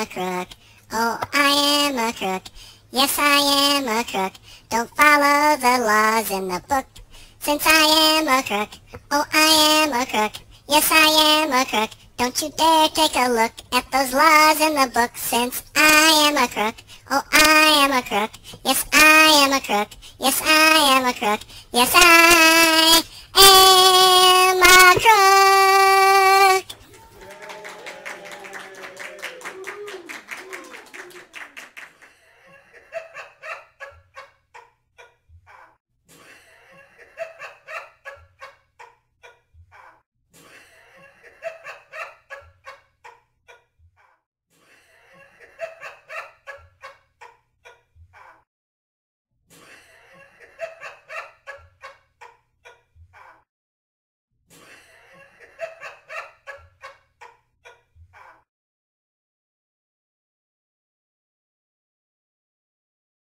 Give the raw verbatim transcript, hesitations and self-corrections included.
crook. Oh, I am a crook. Yes, I am a crook. Don't follow the laws in the book. Since I am a crook. Oh, I am a crook. Yes, I am a crook. Don't you dare take a look at those laws in the book. Since I am a crook. Oh, I am a crook. Yes, I am a crook. Yes, I am a crook. Yes, I am a crook.